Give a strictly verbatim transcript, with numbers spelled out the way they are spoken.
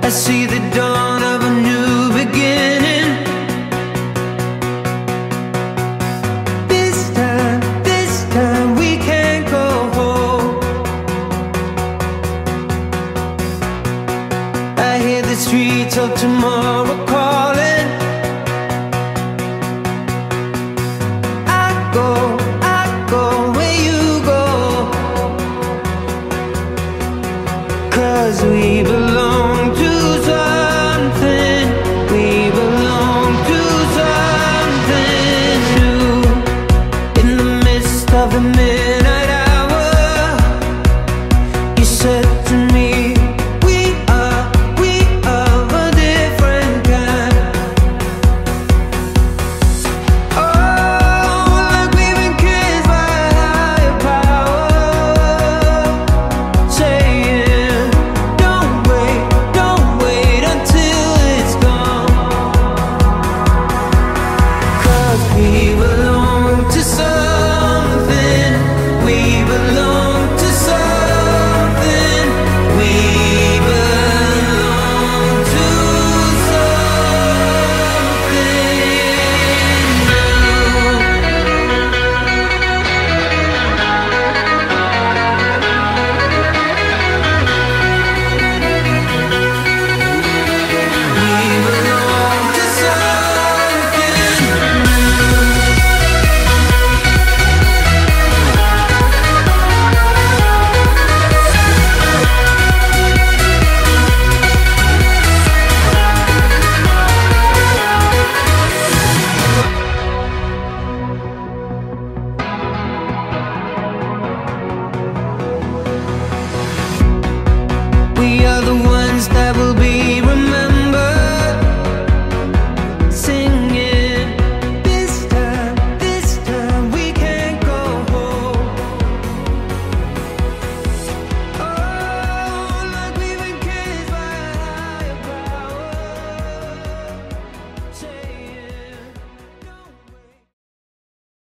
I see the dawn of a new beginning. This time, this time we can't go home. I hear the streets of tomorrow calling. I go, I go where you go, 'cause we belong.